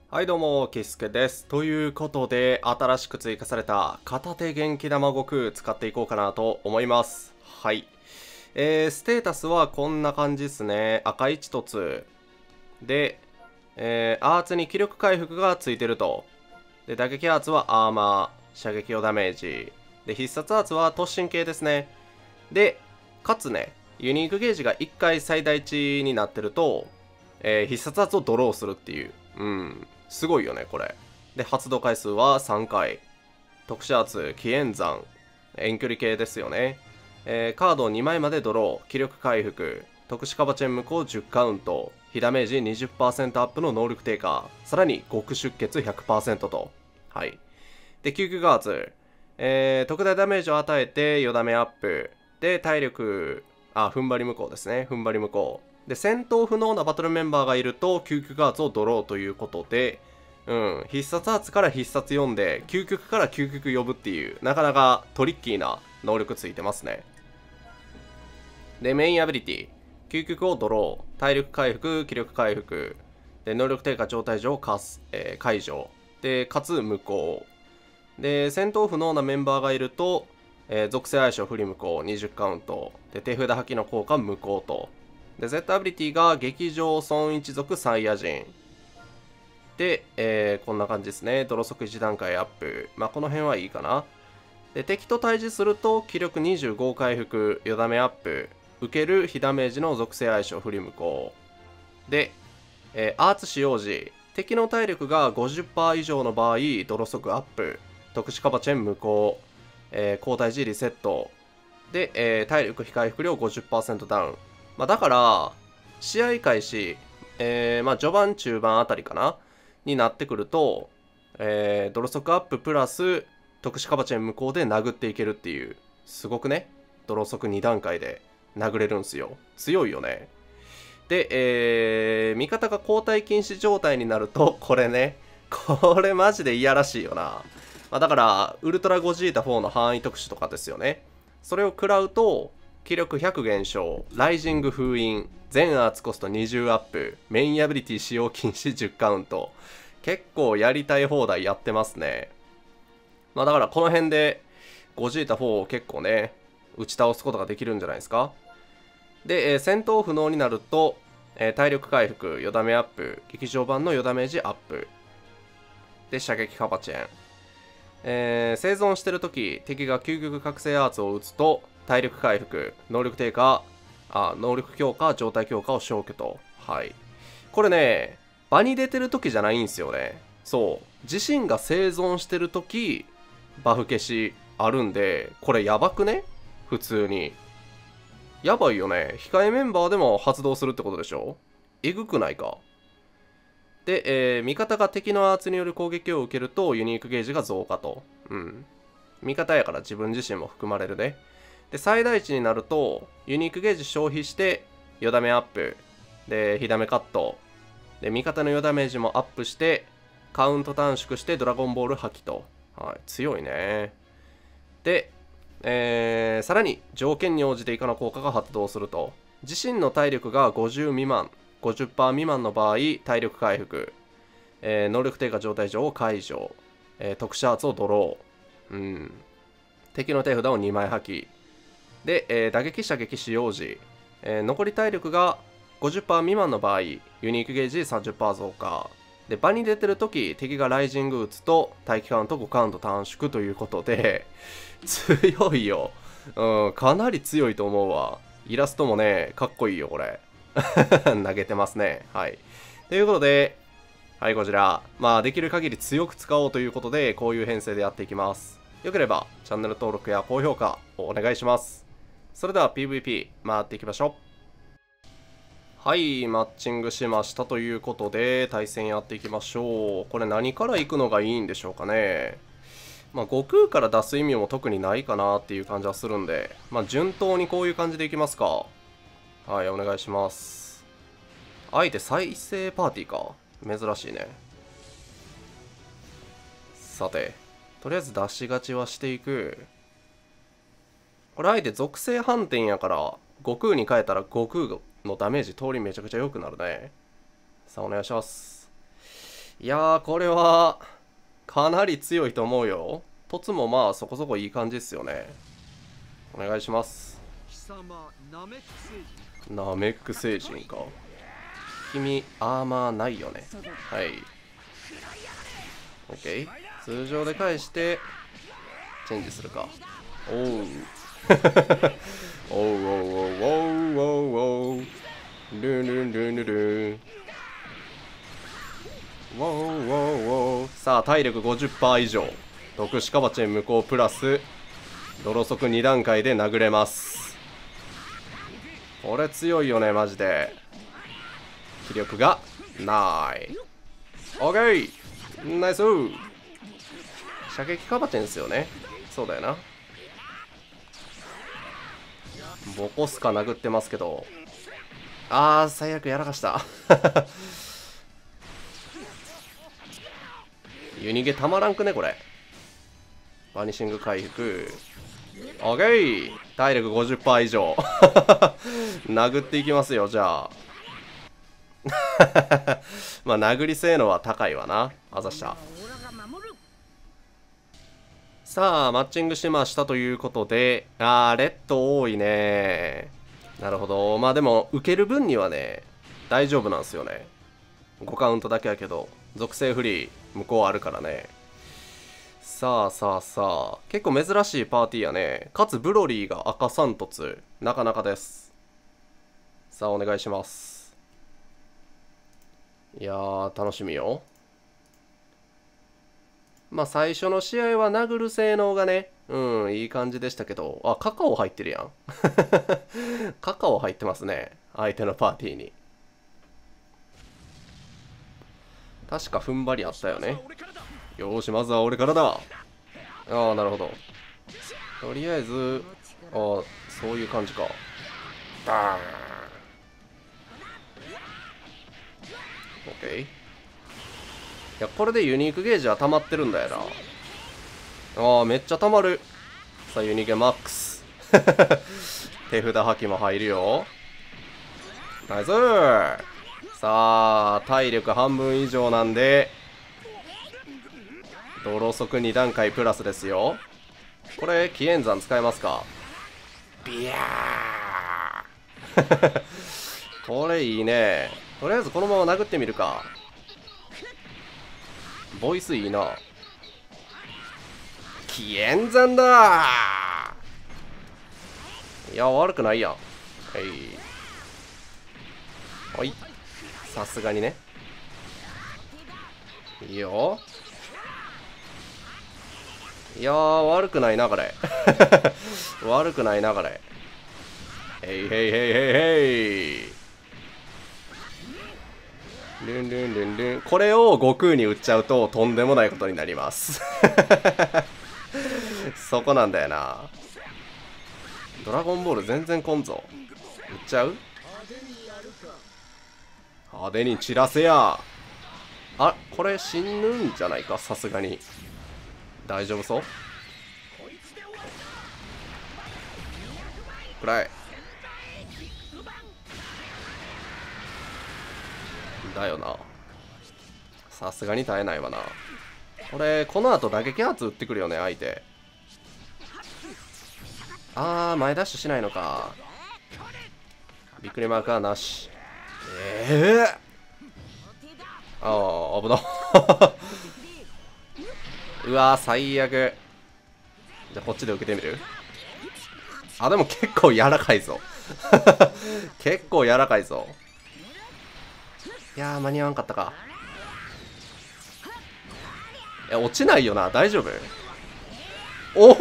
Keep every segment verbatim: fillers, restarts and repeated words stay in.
はいどうも、キスケです。ということで、新しく追加された片手元気玉悟空使っていこうかなと思います。はい。えー、ステータスはこんな感じですね。赤いち凸。で、えー、アーツに気力回復がついてると。で、打撃アーツはアーマー、射撃用ダメージ。で、必殺アーツは突進系ですね。で、かつね、ユニークゲージがいっかい最大値になってると、えー、必殺アーツをドローするっていう。うん。すごいよね、これ。で、発動回数はさんかい。特殊圧、紀元山。遠距離系ですよね。えー、カードをにまいまでドロー。気力回復。特殊カバチェン無効じゅうカウント。火ダメージ にじゅっパーセント アップの能力低下。さらに極出血 ひゃくパーセント と。はい。で、救急ガーツ。えー、特大ダメージを与えてよダメアップ。で、体力、あ、踏ん張り無効ですね。踏ん張り無効。で、戦闘不能なバトルメンバーがいると、究極アーツをドローということで、うん、必殺アーツから必殺読んで、究極から究極呼ぶっていう、なかなかトリッキーな能力ついてますね。で、メインアビリティ。究極をドロー。体力回復、気力回復。で、能力低下状態上かす、えー、解除。で、かつ無効。で、戦闘不能なメンバーがいると、えー、属性相性不利無効にじゅうカウント。で、手札破棄の効果無効と。で、Z アビリティが劇場損一族サイヤ人。で、えー、こんな感じですね。泥速いち段階アップ。まあ、この辺はいいかな。で、敵と対峙すると、気力にじゅうご回復、よダメアップ。受ける非ダメージの属性相性不利無効。で、えー、アーツ使用時、敵の体力が ごじゅっパーセント 以上の場合、泥速アップ。特殊カバチェン無効。えー、交代時リセット。で、えー、体力非回復量 ごじゅっパーセント ダウン。まあ、だから、試合開始、えー、まあ、序盤、中盤あたりかなになってくると、えー、ドロ速アッププラス、特殊カバチェン無効で殴っていけるっていう、すごくね、ドロ速に段階で殴れるんすよ。強いよね。で、えー、味方が交代禁止状態になると、これね、これマジでいやらしいよな。まあ、だから、ウルトラゴジータフォーの範囲特殊とかですよね。それを食らうと、気力ひゃく減少、ライジング封印、全アーツコストにじゅうアップ、メインアビリティ使用禁止じゅうカウント。結構やりたい放題やってますね。まあだからこの辺で、ゴジータフォーを結構ね、打ち倒すことができるんじゃないですか。で、えー、戦闘不能になると、えー、体力回復、よダメアップ、劇場版のよダメージアップ。で、射撃カバチェン。えー、生存してるとき、敵が究極覚醒アーツを打つと、体力回復、能力低下、あ、能力強化、状態強化を消去と。はい。これね、場に出てるときじゃないんですよね。そう。自身が生存してるとき、バフ消しあるんで、これやばくね普通に。やばいよね。控えメンバーでも発動するってことでしょ。えぐくないか。で、えー、味方が敵のアーツによる攻撃を受けるとユニークゲージが増加と。うん。味方やから自分自身も含まれるね。で、最大値になると、ユニークゲージ消費して、よダメアップ。で、火ダメカット。で、味方のよダメージもアップして、カウント短縮してドラゴンボール破棄と。はい、強いね。で、えー、さらに条件に応じて以下の効果が発動すると。自身の体力がごじゅう未満、ごじゅっパーセント 未満の場合、体力回復。えー、能力低下状態上を解除。えー、特殊アーツをドロー。うん。敵の手札をにまい破棄。で、えー、打撃射撃使用時、えー、残り体力が ごじゅっパーセント 未満の場合、ユニークゲージ さんじゅっパーセント 増加。で、場に出てるとき、敵がライジング打つと、待機カウントごカウント短縮ということで、強いよ。うん、かなり強いと思うわ。イラストもね、かっこいいよ、これ。投げてますね。はい。ということで、はい、こちら。まあ、できる限り強く使おうということで、こういう編成でやっていきます。よければ、チャンネル登録や高評価をお願いします。それでは ピーブイピー 回っていきましょう。はい、マッチングしましたということで、対戦やっていきましょう。これ何から行くのがいいんでしょうかね。まあ、悟空から出す意味も特にないかなっていう感じはするんで、まあ、順当にこういう感じでいきますか。はい、お願いします。相手再生パーティーか。珍しいね。さて、とりあえず出しがちはしていく。これ相手属性反転やから、悟空に変えたら悟空のダメージ通りめちゃくちゃ良くなるね。さあ、お願いします。 いやー、これはかなり強いと思うよ。凸もまあそこそこいい感じですよね。お願いします。ナメック星人か。君アーマーないよね。はい OK。 通常で返してチェンジするか。おうおうおうおうおうおうおうルンルンルンルンルン。ウォーウォーウォー。さあ体力 ごじゅっパーセント 以上、毒シカバチェン無効プラス泥速に段階で殴れます。これ強いよねマジで。気力がない。 OK ナイス。射撃カバチェンですよね。そうだよな。ボコスカ殴ってますけど、あー最悪やらかした湯逃げたまらんくねこれ。バニシング回復。オッケー。体力 ごじゅっパーセント 以上殴っていきますよ。じゃあまあ殴り性能は高いわな。あざした。さあマッチングしましたということで、あーレッド多いね。なるほど。まあでも受ける分にはね大丈夫なんですよね。ごカウントだけやけど属性フリー向こうあるからね。さあさあさあ、結構珍しいパーティーやね。かつブロリーが赤さん凸、なかなかです。さあお願いします。いやー楽しみよ。まあ最初の試合は殴る性能がね、うんいい感じでしたけど、あカカオ入ってるやんカカオ入ってますね、相手のパーティーに。確か踏ん張りあったよね。よーしまずは俺からだ。ああなるほど。とりあえずああそういう感じか。バーン。オッケー。いやこれでユニークゲージは溜まってるんだよな。ああめっちゃ溜まる。さあユニゲマックス手札破棄も入るよ。ナイス。さあ体力半分以上なんで泥速に段階プラスですよ。これ紀元山使えますか。ビヤーこれいいね。とりあえずこのまま殴ってみるか。ボイスいいな。紀元山だー。いや悪くないやん。はいはいさすがにね。いいよ。いやー悪くないなこれ悪くないなこれ。へいへいへいへいへい。ルンルンルンルン。これを悟空に売っちゃうととんでもないことになりますそこなんだよな。ドラゴンボール全然来んぞ。売っちゃう。派手に散らせや。あこれ死ぬんじゃないか。さすがに大丈夫そう。くらいだよな。さすがに耐えないわな。これこの後打撃圧打ってくるよね相手。あー前ダッシュしないのか。びっくりマークはなし。ええー、ああ危なうわー最悪。じゃあこっちで受けてみる。あでも結構柔らかいぞ結構柔らかいぞ。いやー間に合わんかったか。え落ちないよな。大丈夫。お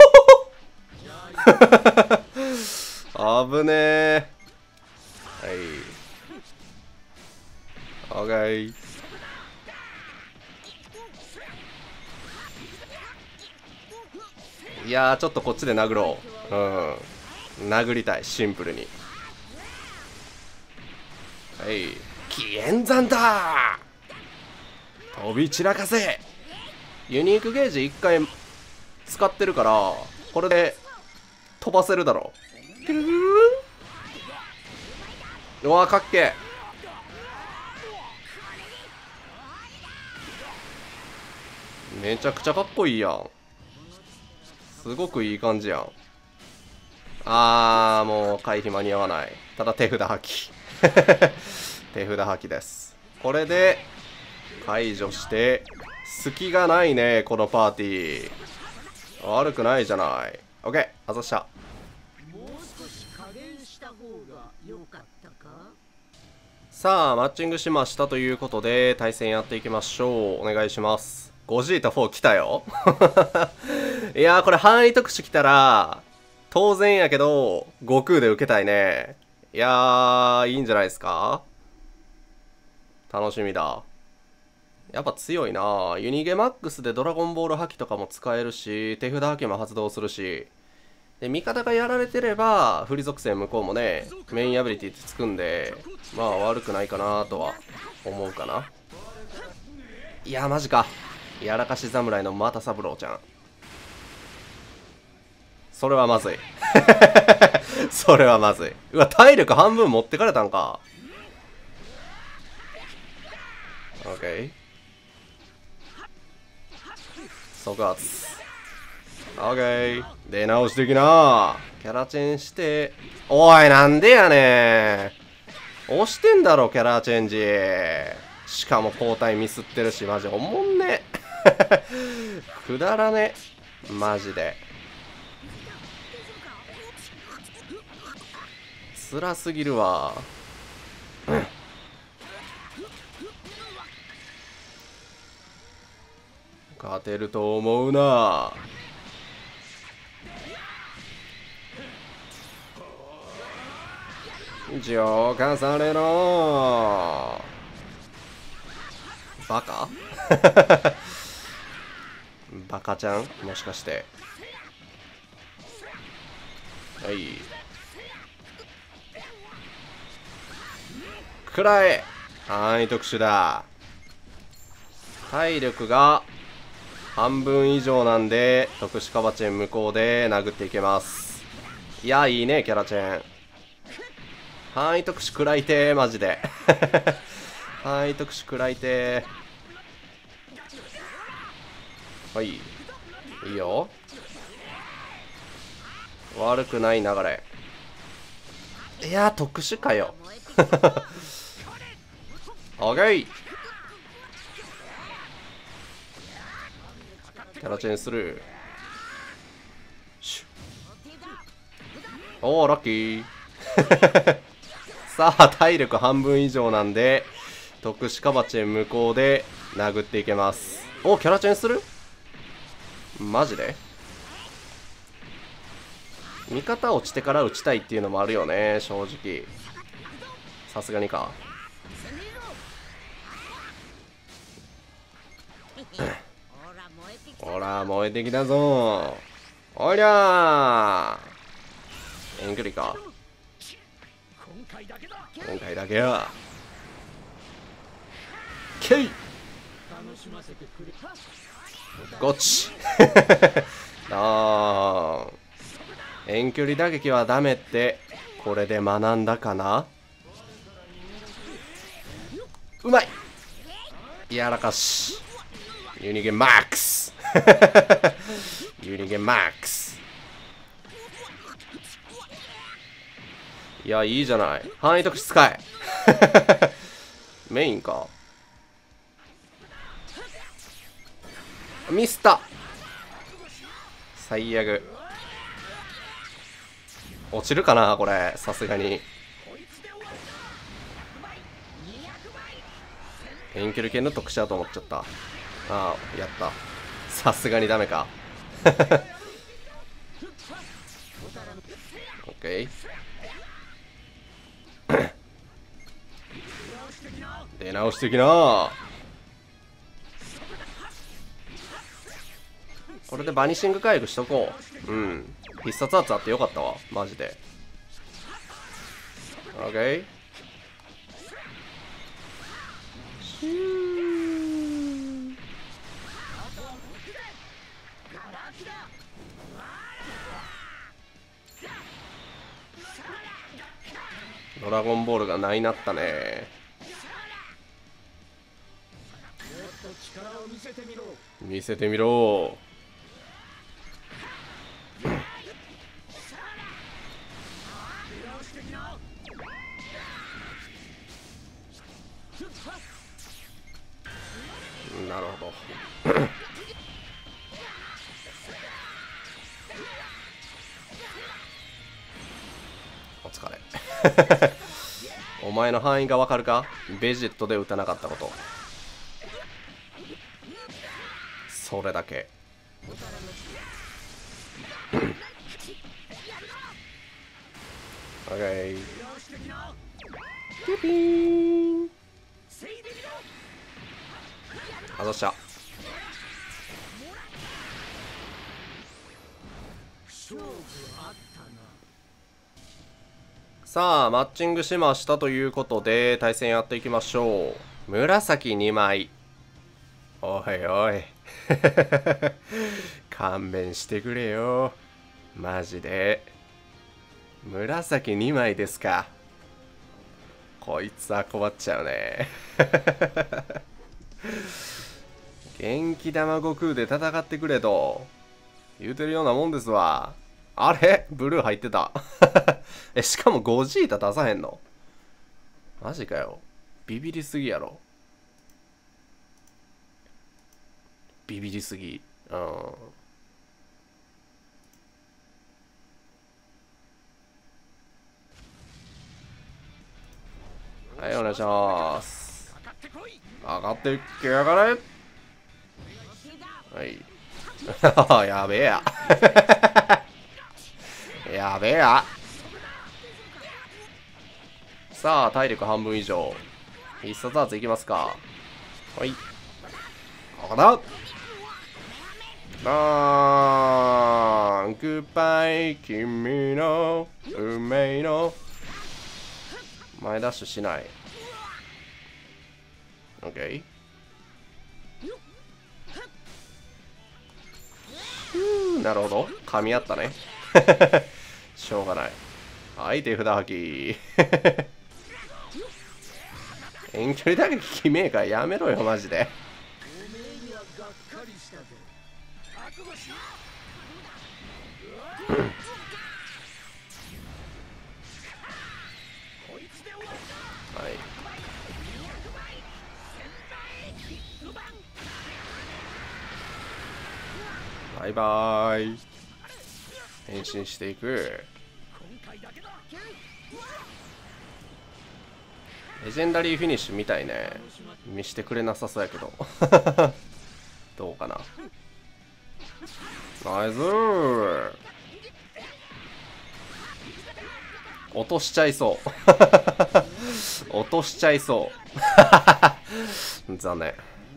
お危ねえ。はいオッケー。いやーちょっとこっちで殴ろう。うん殴りたいシンプルに。はい紀元山だー。飛び散らかせ。ユニークゲージいっかい使ってるからこれで飛ばせるだろう。うわーかっけめちゃくちゃかっこいいやん。すごくいい感じやん。あー、もう回避間に合わない。ただ手札破棄。手札破棄です。これで解除して、隙がないね、このパーティー。悪くないじゃない。オッケー、外した。さあ、マッチングしましたということで、対戦やっていきましょう。お願いします。ゴジータフォー来たよ。いやー、これ範囲特殊来たら、当然やけど、悟空で受けたいね。いやー、いいんじゃないですか。楽しみだ。やっぱ強いな。ユニゲマックスでドラゴンボール破棄とかも使えるし、手札破棄も発動するし、で味方がやられてれば振り属性向こうもねメインアビリティってつくんで、まあ悪くないかなとは思うかな。いやマジか、やらかし侍の又三郎ちゃん、それはまずい。それはまずい。うわ体力半分持ってかれたんか。 OK、 即発。オッケー。出直してきな。キャラチェンして。おい、なんでやねん。押してんだろ、キャラチェンジ。しかも交代ミスってるし、マジおもんね。くだらね。マジで。辛すぎるわ。勝てると思うな。浄化されろバカ。バカちゃんもしかして。はい、くらえ。範囲特殊だ。体力が半分以上なんで特殊カバチェン向こうで殴っていけます。いやいいねキャラチェン。範囲特殊食らいてーマジで。範囲特殊食らいてー。はい、いいよ。悪くない流れ。いや特殊かよ。オッケー。キャラチェンする。おおラッキー。さあ体力半分以上なんで特殊カバチェン向こうで殴っていけます。おキャラチェンするマジで。味方落ちてから打ちたいっていうのもあるよね正直。さすがにか。ほら燃えてきたぞ。おりゃー遠距離か。今回だけや。ケイゴチ。あー遠距離打撃はダメってこれで学んだかな。うまい。やらかし。ユニゲンマックス。ユニゲンマックス。いやいいじゃない。範囲特殊使え。メインか。ミスった。最悪。落ちるかなこれさすがに。遠距離系の特殊だと思っちゃった。ああやった。さすがにダメか。オッケー。出直してきな。これでバニシング回復しとこう。うん。必殺圧あってよかったわ。マジで。オッケー。ドラゴンボールがないなったね。 見せてみろ。なるほど。お疲れ。お前の範囲がわかるか？ベジェットで打たなかったこと。それだけ。オッケー。ピピーン。外した。さあマッチングしましたということで対戦やっていきましょう。紫にまい。おいおい勘弁してくれよマジで。紫にまいですか。こいつは困っちゃうね元気玉悟空で戦ってくれと言うてるようなもんですわ。あれブルー入ってたえ、しかもゴジータ出さへんの？マジかよ。ビビりすぎやろ。ビビりすぎ。うん。はい、お願いします。上がってきやがれ。はい。やべえや。やべえや。さあ、体力半分以上。必殺圧いきますか。はい。ここだ。あー、グッバイ、君の運命の。前ダッシュしない。オッケー。うー、なるほど。噛み合ったね。しょうがない。はい、手札吐き。遠距離打撃決めえかやめろよ、マジで。はい。バイバーイ。変身していく。レジェンダリーフィニッシュみたいね。見してくれなさそうやけどどうかな。ナイスー。落としちゃいそう落としちゃいそう残念。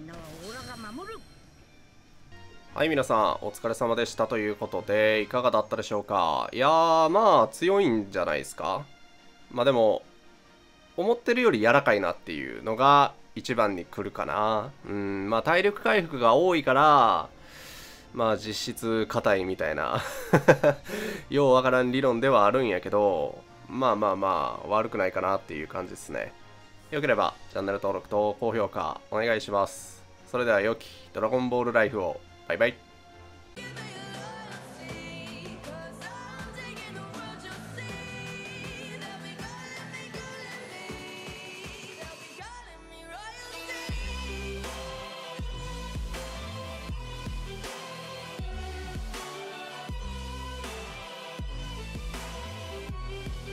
はい、皆さんお疲れ様でしたということでいかがだったでしょうか。いやー、まあ強いんじゃないですか。まあでも思ってるより柔らかいなっていうのが一番に来るかな。うん、まあ体力回復が多いからまあ実質硬いみたいなようわからん理論ではあるんやけど、まあまあまあ悪くないかなっていう感じですね。よければチャンネル登録と高評価お願いします。それでは良きドラゴンボールライフを。バイバイ。